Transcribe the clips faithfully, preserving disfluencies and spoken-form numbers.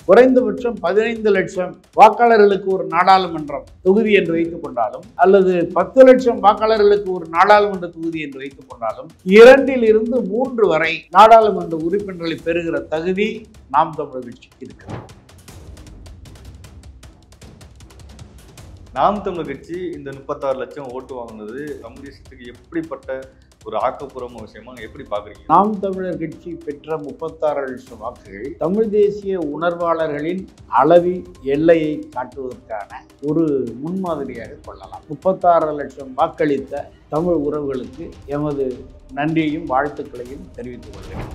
குறைந்தபட்சம் பதினைந்து லட்சம் வாக்காளர்களுக்கு ஒரு நாடாளுமன்றம் தொகுதி என்று வைத்துக் கொண்டாலும் அல்லது பத்து லட்சம் வாக்காளர்களுக்கு ஒரு நாடாளுமன்ற தொகுதி என்று வைத்துக் கொண்டாலும் இரண்டில் இருந்து மூன்று வரை நாடாளுமன்ற உறுப்பினர்களை பெறுகிற தகுதி நாம் தமிழர் கட்சிக்கு இருக்கிறது. நாம் தமிழர் கட்சி இந்த முப்பத்தாறு லட்சம் ஓட்டு வாங்கினது தமிழ் தேசத்துக்கு எப்படிப்பட்ட ஒரு ஆக்கப்பூர்வமான விஷயமா எப்படி பாக்குறீங்க? நாம் தமிழர் கட்சி பெற்ற முப்பத்தாறு லட்சம் வாக்குகள் தமிழ் தேசிய உணர்வாளர்களின் அளவி எல்லையை காட்டுவதற்கான ஒரு முன்மாதிரியாக கொள்ளலாம். முப்பத்தாறு லட்சம் வாக்களித்த தமிழ் உறவுகளுக்கு எமது நன்றியையும் வாழ்த்துக்களையும் தெரிவித்துக் கொள்கிறேன்.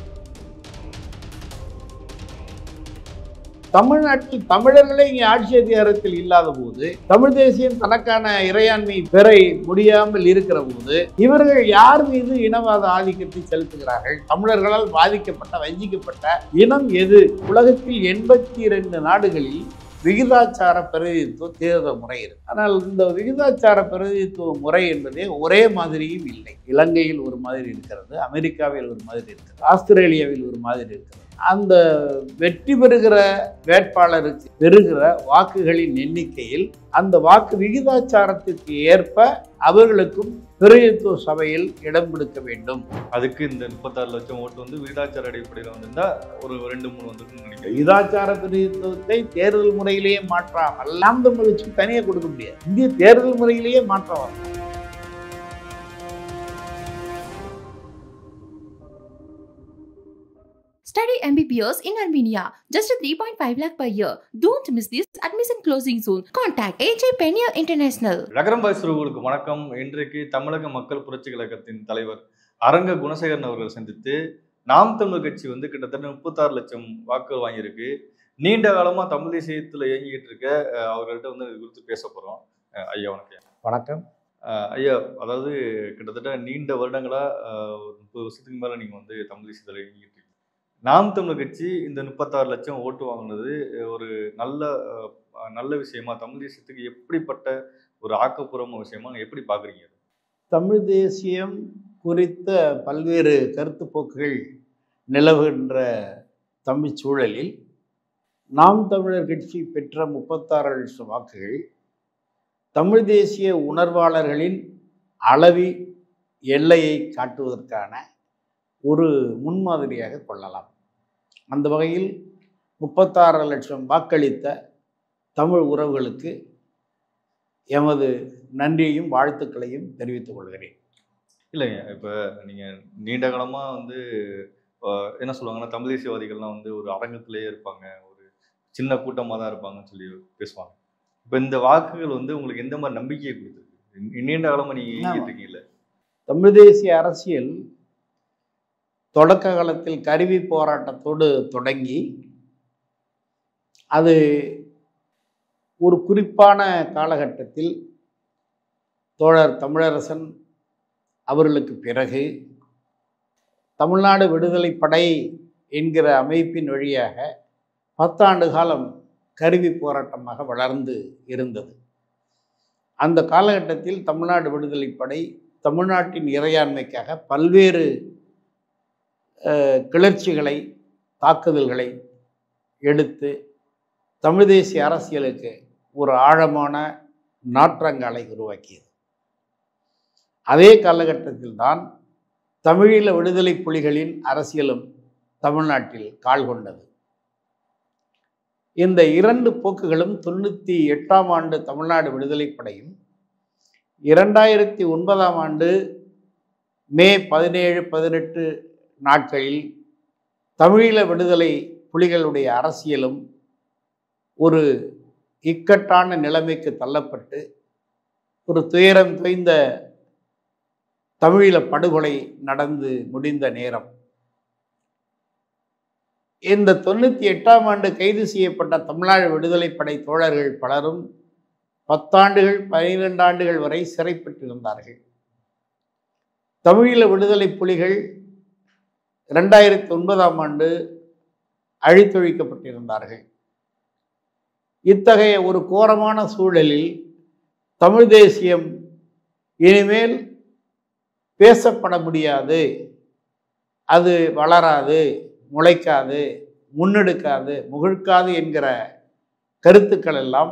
தமிழ்நாட்டில் தமிழர்களே இங்கே ஆட்சி அதிகாரத்தில் இல்லாத போது, தமிழ் தேசியம் தனக்கான இறையாண்மை பெற முடியாமல் இருக்கிற போது இவர்கள் யார் மீது இனவாத ஆதிக்கத்தை செலுத்துகிறார்கள்? தமிழர்களால் பாதிக்கப்பட்ட வஞ்சிக்கப்பட்ட இனம் எது? உலகத்தில் எண்பத்தி இரண்டு நாடுகளில் விகிதாச்சார பிரதிநிதித்துவ தேர்தல் முறை இருக்கு. ஆனால் இந்த விகிதாச்சார பிரதிநிதித்துவ முறை என்பதே ஒரே மாதிரியும் இல்லை. இலங்கையில் ஒரு மாதிரி இருக்கிறது, அமெரிக்காவில் ஒரு மாதிரி இருக்கிறது, ஆஸ்திரேலியாவில் ஒரு மாதிரி இருக்கிறது. அந்த வெற்றி பெறுகிற வேட்பாளருக்கு பெறுகிற வாக்குகளின் எண்ணிக்கையில் அந்த வாக்கு விகிதாச்சாரத்திற்கு ஏற்ப அவர்களுக்கும் பிரதிநிதித்துவ சபையில் இடம் கொடுக்க வேண்டும். அதுக்கு இந்த முப்பத்தாறு லட்சம் ஓட்டு வந்து விகிதாச்சார அடிப்படையில் வந்திருந்தா ஒரு ரெண்டு மூணு வந்து நினைக்கிறேன். விகிதாச்சார பிரதிநிதித்துவத்தை தேர்தல் முறையிலேயே மாற்றாமல் நாம் தமிழ் கட்சி தனியாக கொடுக்க முடியாது. இந்திய தேர்தல் முறையிலேயே மாற்றம் வரும். Study M B B S in Armenia. Just a three point five lakh per year. Don't miss this admission closing soon. Contact A J Penier International. ரகரம் பாய்ஸ் உறவுகளுக்கு வணக்கம். இன்றைக்கு தமிழக மக்கள் புரட்சி கழகத்தின் தலைவர் அரங்க குணசேகரன் அவர்கள் சந்தித்து நாம் தமிழர் கட்சி வந்து கிட்டத்தட்ட முப்பத்தாறு லட்சம் வாக்குகள் வாங்கியிருக்கு. நீண்ட காலமா தமிழ் தேசியத்தில் இயங்கிட்டு இருக்க அவர்கள்ட்ட வந்து இது குறித்து பேச போறோம். ஐயா வணக்கம். வணக்கம் ஐயா. அதாவது கிட்டத்தட்ட நீண்ட வருடங்களா முப்பது வருஷத்துக்கு மேல நீங்க வந்து தமிழ் தேசியத்தில் இயங்கிட்டு இருக்கீங்க. நாம் தமிழர் கட்சி இந்த முப்பத்தாறு லட்சம் ஓட்டு வாங்கினது ஒரு நல்ல நல்ல விஷயமா, தமிழ் தேசியத்துக்கு எப்படிப்பட்ட ஒரு ஆக்கப்பூர்வமான விஷயமா எப்படி பாக்குறீங்க? தமிழ் தேசியம் குறித்த பல்வேறு கருத்து போக்குகள் நிலவுகின்ற தமிழ் சூழலில் நாம் தமிழர் கட்சி பெற்ற முப்பத்தாறு லட்சம் வாக்குகள் தமிழ் தேசிய உணர்வாளர்களின் அளவி எல்லையை காட்டுவதற்கான ஒரு முன்மாதிரியாக கொள்ளலாம். அந்த வகையில் முப்பத்தாறு லட்சம் வாக்களித்த தமிழ் உறவுகளுக்கு எமது நன்றியையும் வாழ்த்துக்களையும் தெரிவித்துக் கொள்கிறேன். இல்லைங்க, இப்போ நீங்கள் நீண்ட காலமாக வந்து என்ன சொல்லுவாங்கன்னா, தமிழ் தேசியவாதிகள்லாம் வந்து ஒரு அரங்கத்திலேயே இருப்பாங்க, ஒரு சின்ன கூட்டமாக தான் இருப்பாங்கன்னு சொல்லி பேசுவாங்க. இப்போ இந்த வாக்குகள் வந்து உங்களுக்கு எந்த மாதிரி நம்பிக்கையை கொடுத்துருக்கு? நீண்ட காலமாக நீங்கள் இயங்கிட்டு இருக்கீங்கல்ல. தமிழ் தேசிய அரசியல் தொடக்க காலத்தில் கருவி போராட்டத்தோடு தொடங்கி அது ஒரு குறிப்பான காலகட்டத்தில் தோழர் தமிழரசன் அவர்களுக்கு பிறகு தமிழ்நாடு விடுதலை படை என்கிற அமைப்பின் வழியாக பத்தாண்டு காலம் கருவி போராட்டமாக வளர்ந்து இருந்தது. அந்த காலகட்டத்தில் தமிழ்நாடு விடுதலை படை தமிழ்நாட்டின் இறையாண்மைக்காக பல்வேறு கிளர்ச்சிகளை, தாக்குதல்களை எடுத்து தமிழ் தேசிய அரசியலுக்கு ஒரு ஆழமான நாற்றங்காலை உருவாக்கியது. அதே காலகட்டத்தில் தான் தமிழீழ விடுதலை புலிகளின் அரசியலும் தமிழ்நாட்டில் கால் கொண்டது. இந்த இரண்டு போக்குகளும் தொண்ணூற்றி எட்டாம் ஆண்டு தமிழ்நாடு விடுதலை படையும் இரண்டாயிரத்தி ஒன்பதாம் ஆண்டு மே பதினேழு பதினெட்டு நாட்களில் தமிழீழ விடுதலை புலிகளுடைய அரசியலும் ஒரு இக்கட்டான நிலைமைக்கு தள்ளப்பட்டு ஒரு துயரம் தோய்ந்த தமிழீழ படுகொலை நடந்து முடிந்த நேரம். இந்த தொண்ணூற்றி எட்டாம் ஆண்டு கைது செய்யப்பட்ட தமிழ்நாடு விடுதலை படை தோழர்கள் பலரும் பத்தாண்டுகள் பனிரெண்டு ஆண்டுகள் வரை சிறைப்பட்டிருந்தார்கள். தமிழீழ விடுதலை புலிகள் இரண்டாயிரத்தி ஒன்பதாம் ஆண்டு அழித்தொழிக்கப்பட்டிருந்தார்கள். இத்தகைய ஒரு கோரமான சூழலில் தமிழ் தேசியம் இனிமேல் பேசப்பட முடியாது, அது வளராது, முளைக்காது முன்னெடுக்காது முகிழ்க்காது என்கிற கருத்துக்கள் எல்லாம்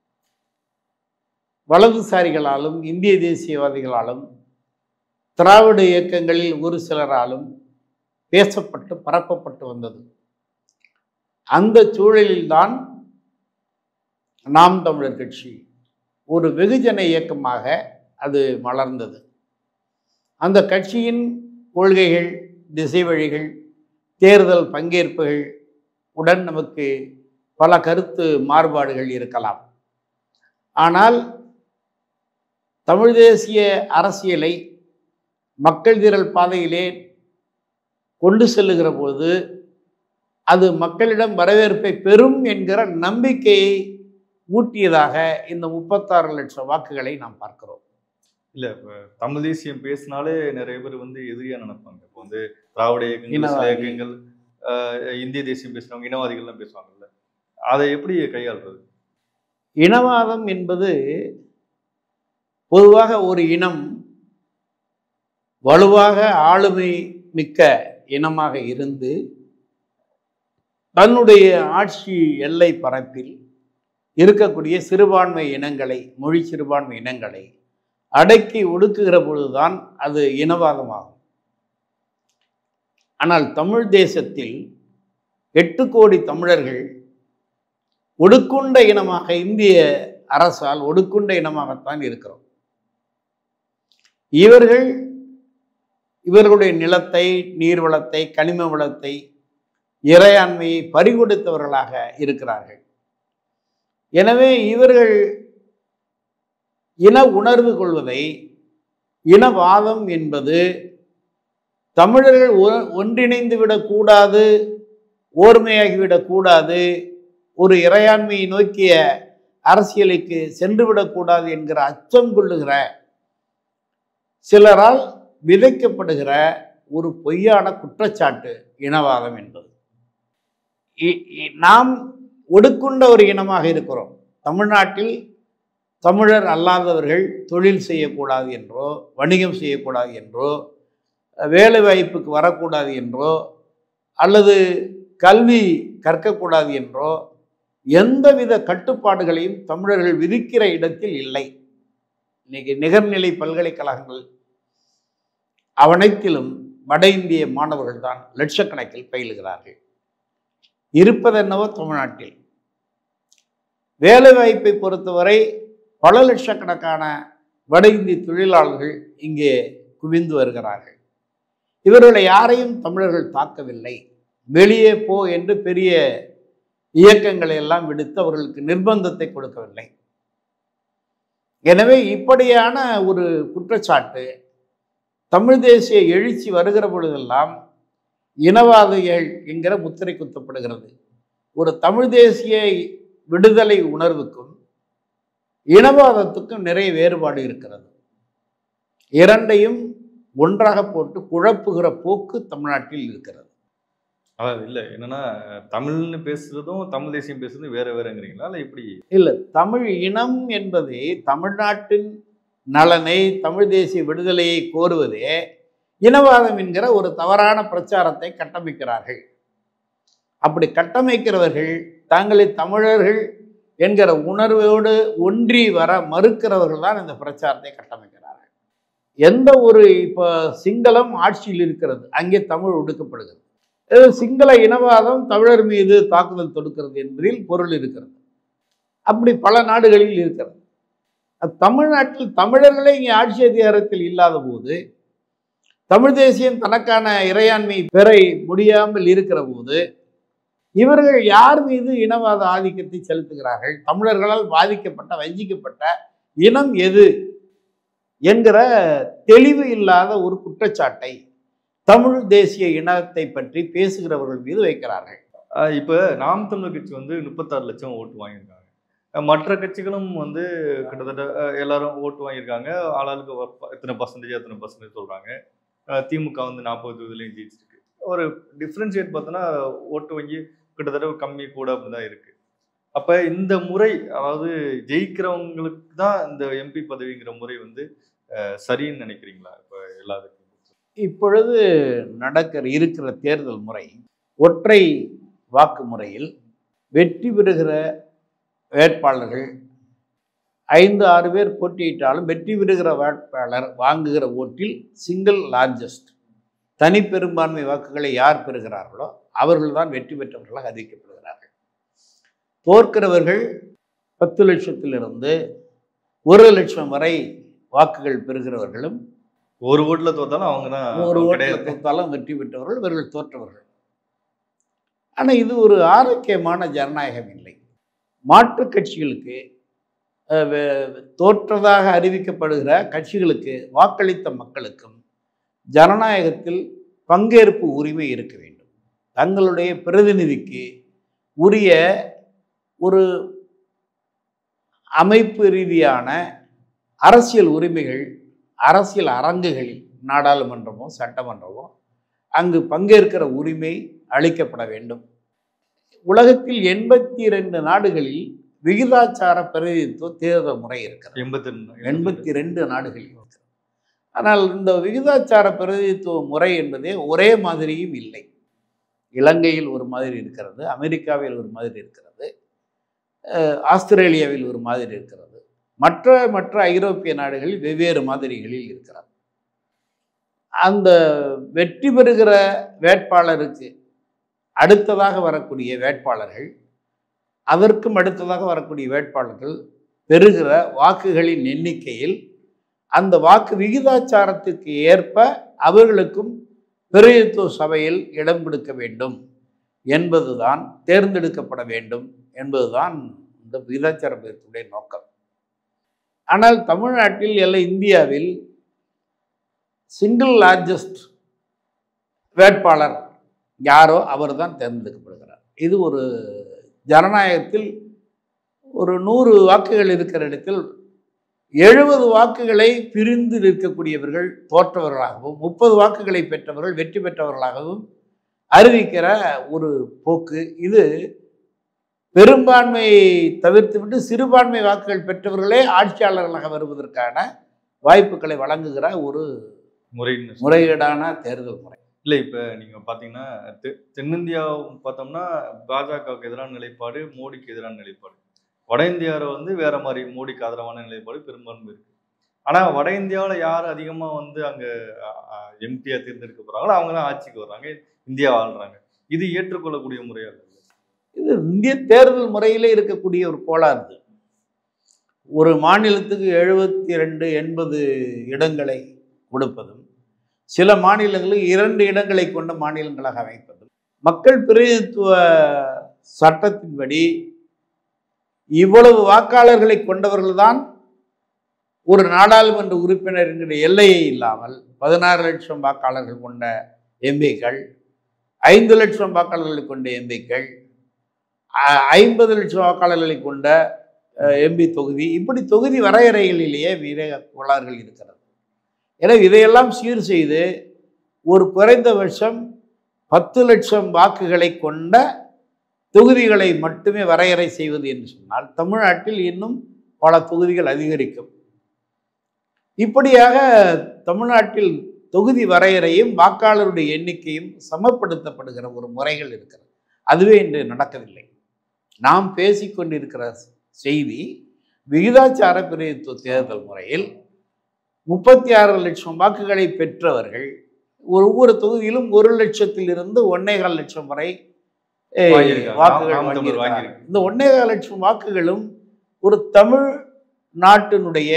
வலதுசாரிகளாலும் இந்திய தேசியவாதிகளாலும் திராவிட இயக்கங்களில் ஒரு சிலராலும் பேசப்பட்டு பரப்பப்பட்டு வந்தது. அந்த சூழலில்தான் நாம் தமிழர் கட்சி ஒரு வெகுஜன இயக்கமாக அது மலர்ந்தது. அந்த கட்சியின் கொள்கைகள், திசை வழிகள், தேர்தல் பங்கேற்புகள் உடன் நமக்கு பல கருத்து மாறுபாடுகள் இருக்கலாம். ஆனால் தமிழ் தேசிய அரசியலை மக்கள் திரள் பாதையிலே கொண்டு செல்லுகிற போது அது மக்களிடம் வரவேற்பை பெறும் என்கிற நம்பிக்கையை ஊட்டியதாக இந்த முப்பத்தாறு லட்சம் வாக்குகளை நாம் பார்க்கிறோம். இல்ல இப்ப தமிழ் தேசியம் பேசினாலே நிறைய பேர் வந்து எதிரியா நினைப்பாங்க. இப்போ வந்து திராவிட இயக்கங்கள், சில இயக்கங்கள், இந்திய தேசியம் பேசுறவங்க இனவாதிகள்லாம் பேசுவாங்கல்ல, அதை எப்படி கையாள்றது? இனவாதம் என்பது பொதுவாக ஒரு இனம் வலுவாக ஆளுமை மிக்க இனமாக இருந்து தன்னுடைய ஆட்சி எல்லை பரப்பில் இருக்கக்கூடிய சிறுபான்மை இனங்களை, மொழி சிறுபான்மை இனங்களை அடக்கி ஒடுக்குகிற பொழுதுதான் அது இனவாதமாகும். ஆனால் தமிழ் தேசத்தில் எட்டு கோடி தமிழர்கள் ஒடுக்குண்ட இனமாக இந்திய அரசால் ஒடுக்குண்ட இனமாகத்தான் இருக்கிறோம். இவர்கள் இவர்களுடைய நிலத்தை, நீர்வளத்தை, கனிம வளத்தை, இறையாண்மையை பறிகொடுத்தவர்களாக இருக்கிறார்கள். எனவே இவர்கள் இன உணர்வு கொள்வதை இனவாதம் என்பது தமிழர்கள் ஒன்றிணைந்து விடக்கூடாது, ஓர்மையாகிவிடக்கூடாது, ஒரு இறையாண்மையை நோக்கிய அரசியலுக்கு சென்றுவிடக்கூடாது என்கிற அச்சம் கொள்ளுகிற சிலரால் விதைக்கப்படுகிற ஒரு பொய்யான குற்றச்சாட்டு இனவாதம் என்பது. நாம் ஒடுக்குண்ட ஒரு இனமாக இருக்கிறோம். தமிழ்நாட்டில் தமிழர் அல்லாதவர்கள் தொழில் செய்யக்கூடாது என்றோ, வணிகம் செய்யக்கூடாது என்றோ, வேலை வாய்ப்புக்கு வரக்கூடாது என்றோ, அல்லது கல்வி கற்கக்கூடாது என்றோ எந்தவித கட்டுப்பாடுகளையும் தமிழர்கள் விதிக்கிற இடத்தில் இல்லை. இன்னைக்கு நிகர்நிலை பல்கலைக்கழகங்கள் அவனைத்திலும் வட இந்திய மாணவர்கள் தான் லட்சக்கணக்கில் பயிலுகிறார்கள். இருப்பதென்னவோ தமிழ்நாட்டில். வேலை வாய்ப்பை பொறுத்தவரை பல லட்சக்கணக்கான வட இந்திய தொழிலாளர்கள் இங்கே குவிந்து வருகிறார்கள். இவர்களை யாரையும் தமிழர்கள் தாக்கவில்லை. வெளியே போ என்று பெரிய இயக்கங்களை எல்லாம் விடுத்து அவர்களுக்கு நிர்பந்தத்தை கொடுக்கவில்லை. எனவே இப்படியான ஒரு குற்றச்சாட்டு தமிழ் தேசிய எழுச்சி வருகிற பொழுதெல்லாம் இனவாதிகள் என்கிற முத்திரை குத்தப்படுகிறது. ஒரு தமிழ் தேசிய விடுதலை உணர்வுக்கும் இனவாதத்துக்கும் நிறைய வேறுபாடு இருக்கிறது. இரண்டையும் ஒன்றாக போட்டு குழப்புகிற போக்கு தமிழ்நாட்டில் இருக்கிறது. அதாவது இல்லை என்னன்னா, தமிழ்னு பேசுறதும் தமிழ் தேசியம் பேசுறதும் வேற வேறங்கிறீங்களா? இல்லை இப்படி இல்லை, தமிழ் இனம் என்பதே தமிழ்நாட்டின் நலனை, தமிழ் தேசிய விடுதலையை கோருவதே இனவாதம் என்கிற ஒரு தவறான பிரச்சாரத்தை கட்டமைக்கிறார்கள். அப்படி கட்டமைக்கிறவர்கள் தாங்களை தமிழர்கள் என்கிற உணர்வோடு ஒன்றி வர மறுக்கிறவர்கள் தான் இந்த பிரச்சாரத்தை கட்டமைக்கிறார்கள். எந்த ஒரு இப்போ சிங்களம் ஆட்சியில் இருக்கிறது, அங்கே தமிழ் ஒடுக்கப்படுகிறது. சிங்கள இனவாதம் தமிழர் மீது தாக்குதல் தொடுக்கிறது என்பதில் பொருள் இருக்கிறது. அப்படி பல நாடுகளில் இருக்கிறது. தமிழ்நாட்டில் தமிழர்களே இங்கே ஆட்சி அதிகாரத்தில் இல்லாத போது, தமிழ் தேசியம் தனக்கான இறையாண்மை பெற முடியாமல் இருக்கிற போது இவர்கள் யார் மீது இனவாத ஆதிக்கத்தை செலுத்துகிறார்கள்? தமிழர்களால் பாதிக்கப்பட்ட, வஞ்சிக்கப்பட்ட இனம் எது என்கிற தெளிவு இல்லாத ஒரு குற்றச்சாட்டை தமிழ் தேசிய இனத்தை பற்றி பேசுகிறவர்கள் மீது வைக்கிறார்கள். இப்போ நாம் தமிழர் கட்சி வந்து முப்பத்தாறு லட்சம் ஓட்டு வாங்கியிருக்காங்க. மற்ற கட்சிகளும் வந்து கிட்டத்தட்ட எல்லாரும் ஓட்டு வாங்கியிருக்காங்க. ஆளாளுக்கு எத்தனை பர்சன்டேஜ் எத்தனை பர்சன்டேஜ் சொல்கிறாங்க. திமுக வந்து நாற்பது தொகுதியிலையும் ஜெயிச்சிருக்கு. ஒரு டிஃப்ரென்ஷியேட் பார்த்தோன்னா ஓட்டு வங்கி கிட்டத்தட்ட கம்மி கூட அப்படி தான் இருக்குது. அப்போ இந்த முறை, அதாவது ஜெயிக்கிறவங்களுக்கு தான் இந்த எம்பி பதவிங்கிற முறை வந்து சரின்னு நினைக்கிறீங்களா? இப்போ எல்லாத்துக்கும் இப்பொழுது நடக்கிற இருக்கிற தேர்தல் முறை ஒற்றை வாக்கு முறையில் வெற்றி பெறுகிற வேட்பாளர்கள் ஐந்து ஆறு பேர் போட்டியிட்டாலும் வெற்றி பெறுகிற வேட்பாளர் வாங்குகிற ஓட்டில் சிங்கிள் லார்ஜஸ்ட் தனி பெரும்பான்மை வாக்குகளை யார் பெறுகிறார்களோ அவர்கள்தான் வெற்றி பெற்றவர்களாக அறிவிக்கப்படுகிறார்கள். தோற்கிறவர்கள் பத்து லட்சத்திலிருந்து ஒரு லட்சம் வரை வாக்குகள் பெறுகிறவர்களும் ஒரு ஓட்டுல தோத்தாலும் அவங்க தான் ஒரு ஓட்டில் தோத்தாலும் வெற்றி பெற்றவர்கள் இவர்கள் தோற்றவர்கள். ஆனால் இது ஒரு ஆரோக்கியமான ஜனநாயகம் இல்லை. மாற்று கட்சிகளுக்கு தோற்றதாக அறிவிக்கப்படுகிற கட்சிகளுக்கு வாக்களித்த மக்களுக்கும் ஜனநாயகத்தில் பங்கேற்பு உரிமை இருக்க வேண்டும். தங்களுடைய பிரதிநிதிக்கு உரிய ஒரு அமைப்பு ரீதியான அரசியல் உரிமைகள் அரசியல் அரங்குகளில் நாடாளுமன்றமோ சட்டமன்றமோ அங்கு பங்கேற்கிற உரிமை அளிக்கப்பட வேண்டும். உலகத்தில் எண்பத்தி இரண்டு நாடுகளில் விகிதாச்சார பிரதிநிதித்துவ தேர்தல் முறை இருக்கிறது. எண்பத்தி எண்பத்தி ரெண்டு நாடுகளில் இருக்கிறது. ஆனால் இந்த விகிதாச்சார பிரதிநிதித்துவ முறை என்பதே ஒரே மாதிரியும் இல்லை. இலங்கையில் ஒரு மாதிரி இருக்கிறது, அமெரிக்காவில் ஒரு மாதிரி இருக்கிறது, ஆஸ்திரேலியாவில் ஒரு மாதிரி இருக்கிறது, மற்ற மற்ற ஐரோப்பிய நாடுகளில் வெவ்வேறு மாதிரிகளில் இருக்கிறது. அந்த வெற்றி பெறுகிற வேட்பாளருக்கு அடுத்ததாக வரக்கூடிய வேட்பாளர்கள் அதற்கும் அடுத்ததாக வரக்கூடிய வேட்பாளர்கள் பெறுகிற வாக்குகளின் எண்ணிக்கையில் அந்த வாக்கு விகிதாச்சாரத்துக்கு ஏற்ப அவர்களுக்கும் பிரதிநிதித்துவ சபையில் இடம் கொடுக்க வேண்டும் என்பதுதான், தேர்ந்தெடுக்கப்பட வேண்டும் என்பதுதான் இந்த விகிதாச்சார பிரதிநிதித்துவடைய நோக்கம். ஆனால் தமிழ்நாட்டில் எல்லாம் இந்தியாவில் சிங்கிள் லார்ஜஸ்ட் வேட்பாளர் யாரோ அவர் தான் தேர்ந்தெடுக்கப்படுகிறார். இது ஒரு ஜனநாயகத்தில் ஒரு நூறு வாக்குகள் இருக்கிற இடத்தில் எழுபது வாக்குகளை பிரிந்து நிற்கக்கூடியவர்கள் தோற்றவர்களாகவும் முப்பது வாக்குகளை பெற்றவர்கள் வெற்றி பெற்றவர்களாகவும் அறிவிக்கிற ஒரு போக்கு. இது பெரும்பான்மையை தவிர்த்துவிட்டு சிறுபான்மை வாக்குகள் பெற்றவர்களே ஆட்சியாளர்களாக வருவதற்கான வாய்ப்புகளை வழங்குகிற ஒரு முறை முறைகேடான தேர்தல் முறை. இல்லை, இப்போ நீங்கள் பார்த்தீங்கன்னா தெ தென்னிந்தியா பார்த்தோம்னா பாஜகவுக்கு எதிரான நிலைப்பாடு, மோடிக்கு எதிரான நிலைப்பாடு. வட இந்தியாவில் வந்து வேற மாதிரி மோடிக்கு ஆதரவான நிலைப்பாடு பெரும்பான்மை இருக்கு. ஆனால் வட இந்தியாவில் யார் அதிகமாக வந்து அங்கே எம்பியாக தேர்ந்தெடுக்க போகிறாங்களோ அவங்க தான் ஆட்சிக்கு வர்றாங்க, இந்தியா ஆள்றாங்க. இது ஏற்றுக்கொள்ளக்கூடிய முறையாக இல்லை. இது இந்திய தேர்தல் முறையிலே இருக்கக்கூடிய ஒரு கோளாறு. ஒரு மாநிலத்துக்கு எழுபத்தி ரெண்டு எண்பது இடங்களை கொடுப்பதும் சில மாநிலங்களில் இரண்டு இடங்களை கொண்ட மாநிலங்களாக அமைப்பதும் மக்கள் பிரதிநிதித்துவ சட்டத்தின்படி இவ்வளவு வாக்காளர்களை கொண்டவர்கள்தான் ஒரு நாடாளுமன்ற உறுப்பினர் என்கிற எல்லையை இல்லாமல் பதினாறு லட்சம் வாக்காளர்கள் கொண்ட எம்பிக்கள், ஐந்து லட்சம் வாக்காளர்களை கொண்ட எம்பிக்கள், ஐம்பது லட்சம் வாக்காளர்களை கொண்ட எம்பி தொகுதி, இப்படி தொகுதி வரையறைகளிலேயே நிறைய கோளாறுகள் இருக்கிறது. எனவே இதையெல்லாம் சீர் செய்து ஒரு குறைந்தபட்சம் பத்து லட்சம் வாக்குகளை கொண்ட தொகுதிகளை மட்டுமே வரையறை செய்வது என்று சொன்னால் தமிழ்நாட்டில் இன்னும் பல தொகுதிகள் அதிகரிக்கும். இப்படியாக தமிழ்நாட்டில் தொகுதி வரையறையும் வாக்காளருடைய எண்ணிக்கையும் சமப்படுத்தப்படுகிற ஒரு முறைகள் இருக்கிறது. அதுவே இன்று நடக்கவில்லை. நாம் பேசிக்கொண்டிருக்கிற செய்தி விகிதாச்சார பிரதிநிதித்துவ தேர்தல் முறையில் முப்பத்தி ஆறு லட்சம் வாக்குகளை பெற்றவர்கள் ஒவ்வொரு தொகுதியிலும் ஒரு லட்சத்திலிருந்து ஒன்னேகால் லட்சம் வரை வாக்குகள் வாங்கியிருக்கிறார்கள். இந்த ஒன்னேகால் லட்சம் வாக்குகளும் ஒரு தமிழ் நாட்டினுடைய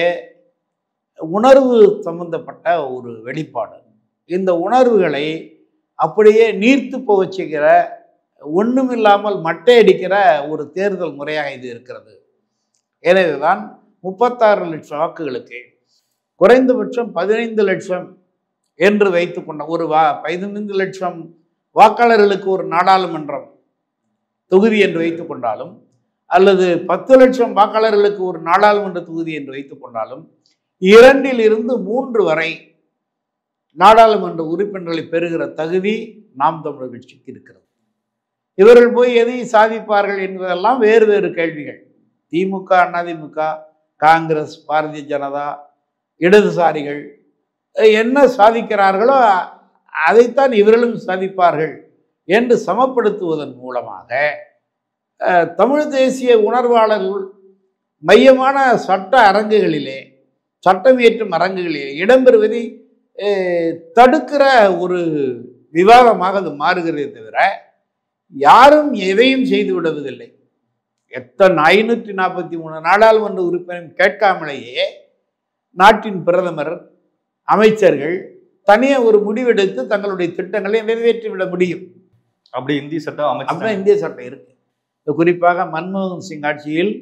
உணர்வு சம்பந்தப்பட்ட ஒரு வெளிப்பாடு. இந்த உணர்வுகளை அப்படியே நீர்த்து போக செய்கிற, ஒன்றுமில்லாமல் மட்டை அடிக்கிற ஒரு தேர்தல் முறையாக இது இருக்கிறது. எனவேதான் முப்பத்தாறு லட்சம் வாக்குகளுக்கு குறைந்தபட்சம் பதினைந்து லட்சம் என்று வைத்து கொண்ட ஒரு வா பதினைந்து லட்சம் வாக்காளர்களுக்கு ஒரு நாடாளுமன்றம் தொகுதி என்று வைத்து கொண்டாலும் அல்லது பத்து லட்சம் வாக்காளர்களுக்கு ஒரு நாடாளுமன்ற தொகுதி என்று வைத்துக் கொண்டாலும் இரண்டில் இருந்து மூன்று வரை நாடாளுமன்ற உறுப்பினர்களை பெறுகிற தகுதி நாம் தமிழர் கட்சிக்கு இருக்கிறது. இவர்கள் போய் எதை சாதிப்பார்கள் என்பதெல்லாம் வேறு வேறு கேள்விகள். திமுக, அதிமுக, காங்கிரஸ், பாரதிய ஜனதா, இடதுசாரிகள் என்ன சாதிக்கிறார்களோ அதைத்தான் இவர்களும் சாதிப்பார்கள் என்று சமப்படுத்துவதன் மூலமாக தமிழ் தேசிய உணர்வாளர்கள் மையமான சட்ட அரங்குகளிலே, சட்டம் இயற்றும் அரங்குகளிலே இடம்பெறுவதை தடுக்கிற ஒரு விவாதமாக அது மாறுகிறதே தவிர யாரும் எதையும் செய்து விடுவதில்லை. எத்தனை ஐநூற்றி நாற்பத்தி மூணு நாடாளுமன்ற உறுப்பினரும் கேட்காமலேயே நாட்டின் பிரதமர், அமைச்சர்கள் தனியாக ஒரு முடிவெடுத்து தங்களுடைய திட்டங்களை நிறைவேற்றிவிட முடியும். அப்படி இந்திய சட்டம் அப்படிதான் இந்திய சட்டம் இருக்கு. குறிப்பாக மன்மோகன் சிங் ஆட்சியில்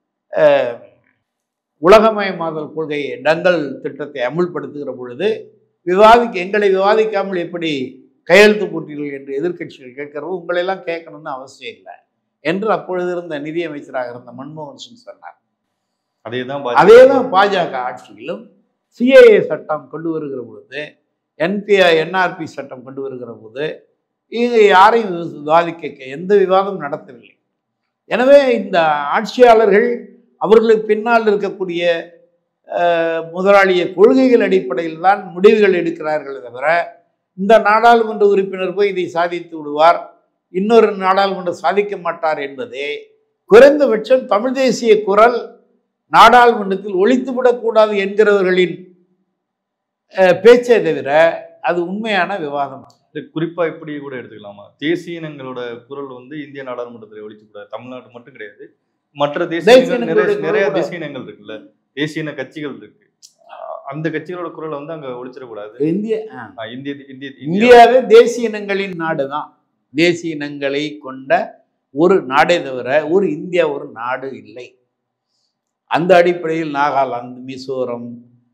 உலகமயமாதல் கொள்கையை, டங்கல் திட்டத்தை அமுல்படுத்துகிற பொழுது விவாதிக்க எங்களை விவாதிக்காமல் எப்படி கையெழுத்து போட்டீர்கள் என்று எதிர்கட்சிகள் கேட்கிறது, உங்களெல்லாம் கேட்கணும்னு அவசியம் இல்லை என்று அப்பொழுது இருந்த நிதியமைச்சராக இருந்த மன்மோகன் சிங் சொன்னார். அதேதான் அதேதான் பாஜக ஆட்சியிலும் சிஏஏ சட்டம் கொண்டு வருகிற பொழுது, என்பிஐ என்ஆர்பி சட்டம் கொண்டு வருகிற போது இங்கே யாரையும் விவாதிக்க எந்த விவாதம் நடத்தவில்லை. எனவே இந்த ஆட்சியாளர்கள் அவர்களுக்கு பின்னால் இருக்கக்கூடிய முதலாளிய கொள்கைகள் அடிப்படையில் தான் முடிவுகள் எடுக்கிறார்கள் தவிர இந்த நாடாளுமன்ற உறுப்பினர் போய் இதை சாதித்து விடுவார், இன்னொரு நாடாளுமன்றம் சாதிக்க மாட்டார் என்பதே குறைந்தபட்சம் தமிழ் தேசிய குரல் நாடாளுமன்றத்தில் ஒழித்துவிடக்கூடாது என்கிறவர்களின் பேச்சை தவிர அது உண்மையான விவாதம். குறிப்பா இப்படி கூட எடுத்துக்கலாமா, தேசிய இனங்களோட குரல் வந்து இந்திய நாடாளுமன்றத்தில் ஒழிச்சுக்கூடாது, தமிழ்நாடு மட்டும் கிடையாது, மற்ற தேசிய நிறைய தேசிய இனங்கள் இருக்குல்ல, தேசிய இன கட்சிகள் இருக்கு, அந்த கட்சிகளோட குரலை வந்து அங்க ஒழிச்சிடக்கூடாது. இந்திய இந்திய இந்திய இந்தியாவே தேசிய இனங்களின் நாடு தான். தேசிய இனங்களை கொண்ட ஒரு நாடே தவிர ஒரு இந்தியா ஒரு நாடு இல்லை. அந்த அடிப்படையில் நாகாலாந்து, மிசோரம்,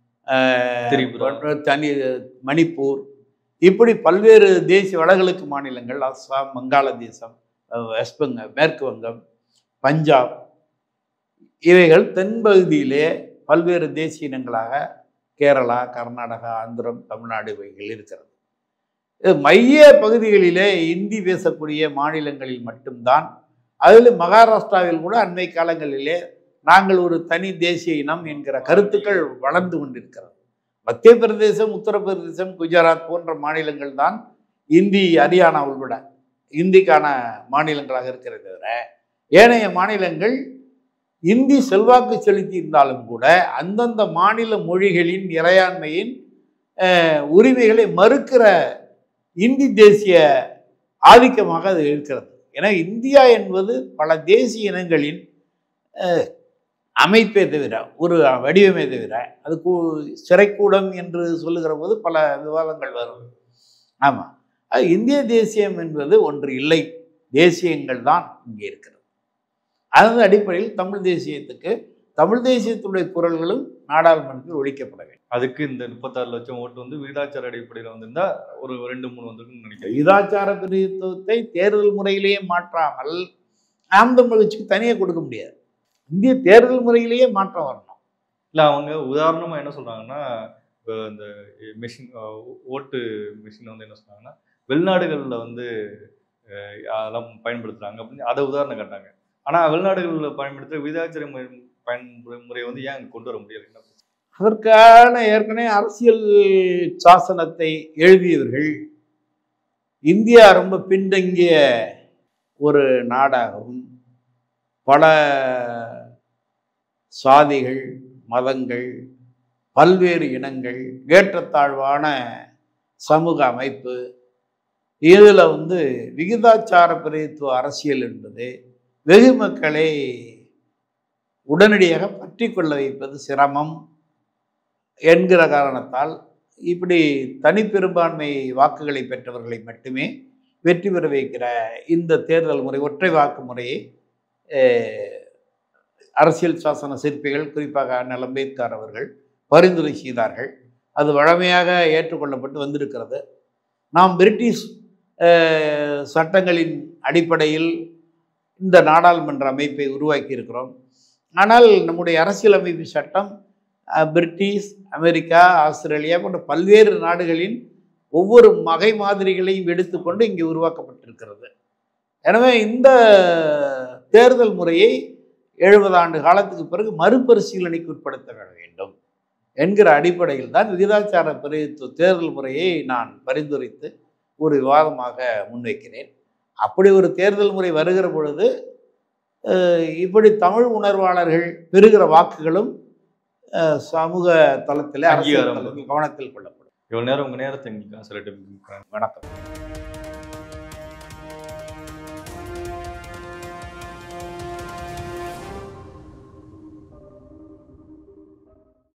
தனி மணிப்பூர், இப்படி பல்வேறு தேசிய வடகிழக்கு மாநிலங்கள், அஸ்ஸாம், வங்காளதேசம், வெஸ்ட் பெங்கால், மேற்கு வங்கம், பஞ்சாப், இவைகள் தென்பகுதியிலே பல்வேறு தேசிய இனங்களாக கேரளா, கர்நாடகா, ஆந்திரம், தமிழ்நாடு இவைகள் இருக்கிறது. மைய பகுதிகளிலே இந்தி பேசக்கூடிய மாநிலங்களில் மட்டும்தான், அதில் மகாராஷ்டிராவில் கூட அண்மை காலங்களிலே நாங்கள் ஒரு தனி தேசிய இனம் என்கிற கருத்துக்கள் வளர்ந்து கொண்டிருக்கிறது. மத்திய பிரதேசம், உத்தரப்பிரதேசம், குஜராத் போன்ற மாநிலங்கள் தான் இந்தி, ஹரியானா உள்பட இந்திக்கான மாநிலங்களாக இருக்கிறத தவிர ஏனைய மாநிலங்கள் இந்தி செல்வாக்கு செலுத்தி இருந்தாலும் கூட அந்தந்த மாநில மொழிகளின் இறையாண்மையின் உரிமைகளை மறுக்கிற இந்தி தேசிய ஆதிக்கமாக அது இருக்கிறது. ஏன்னா இந்தியா என்பது பல தேசிய இனங்களின் அமைப்பே தவிர, ஒரு வடிவமே தவிர, அது சிறைக்கூடம் என்று சொல்லுகிற போது பல விவாதங்கள் வரும். ஆமாம், அது இந்திய தேசியம் என்பது ஒன்று இல்லை, தேசியங்கள் தான் இங்கே இருக்கிறது. அந்த அடிப்படையில் தமிழ் தேசியத்துக்கு, தமிழ் தேசியத்துடைய குரல்களும் நாடாளுமன்றத்தில் ஒழிக்கப்பட வேண்டும். அதுக்கு இந்த முப்பத்தாறு லட்சம் ஓட்டு வந்து விகிதாச்சார அடிப்படையில் வந்திருந்தா ஒரு ரெண்டு மூணு வந்துருக்குன்னு நினைக்கிறேன். விகிதாச்சார பிரதிநிதித்துவத்தை தேர்தல் முறையிலேயே மாற்றாமல் நாம் தமிழ் கட்சிக்கு தனியாக கொடுக்க முடியாது. இந்திய தேர்தல் முறையிலேயே மாற்றம் வரணும். இல்லை, அவங்க உதாரணமாக என்ன சொல்கிறாங்கன்னா, இந்த மிஷின் ஓட்டு மிஷின் வந்து என்ன சொல்கிறாங்கன்னா வெளிநாடுகளில் வந்து அதெல்லாம் பயன்படுத்துகிறாங்க அப்படின்னு அதை உதாரணம் காட்டாங்க. ஆனால் வெளிநாடுகளில் பயன்படுத்துகிற விகிதாச்சார பயன்படுற முறையை வந்து ஏன் கொண்டு வர முடியலை? அதற்கான ஏற்கனவே அரசியல் சாசனத்தை எழுதியவர்கள் இந்தியா ரொம்ப பின்தங்கிய ஒரு நாடாகவும், பல சாதிகள், மதங்கள், பல்வேறு இனங்கள், ஏற்றத்தாழ்வான சமூக அமைப்பு, இதில் வந்து விகிதாச்சார பிரதித்துவ அரசியல் என்பது வெகு மக்களை உடனடியாக பற்றி கொள்ள வைப்பது சிரமம் என்கிற காரணத்தால் இப்படி தனிப்பெரும்பான்மை வாக்குகளை பெற்றவர்களை மட்டுமே வெற்றி பெற வைக்கிற இந்த தேர்தல் முறை, ஒற்றை வாக்கு முறையை அரசியல் சாசன சிற்பிகள், குறிப்பாக அண்ணல் அம்பேத்கர் அவர்கள் பரிந்துரை செய்தார்கள். அது வழமையாக ஏற்றுக்கொள்ளப்பட்டு வந்திருக்கிறது. நாம் பிரிட்டிஷ் சட்டங்களின் அடிப்படையில் இந்த நாடாளுமன்ற அமைப்பை உருவாக்கி இருக்கிறோம். ஆனால் நம்முடைய அரசியலமைப்பு சட்டம் பிரிட்டிஷ், அமெரிக்கா, ஆஸ்திரேலியா போன்ற பல்வேறு நாடுகளின் ஒவ்வொரு வகை மாதிரிகளையும் எடுத்துக்கொண்டு இங்கே உருவாக்கப்பட்டிருக்கிறது. எனவே இந்த தேர்தல் முறையை எழுபது ஆண்டு காலத்துக்கு பிறகு மறுபரிசீலனைக்கு உட்படுத்த வேண்டும் என்கிற அடிப்படையில் தான் விகிதாச்சார பிரதிநிதித்துவ தேர்தல் முறையை நான் பரிந்துரைத்து ஒரு விவாதமாக முன்வைக்கிறேன். அப்படி ஒரு தேர்தல் முறை வருகிற பொழுது இப்படி தமிழ் உணர்வாளர்கள் பெறுகிற வாக்குகளும் சமூக தளத்தில் அரசியல் கவனத்தில் கொள்ளப்படும். இவ்வளவு நேரம் உங்க நேரத்தை எங்களுக்கு வணக்கம்.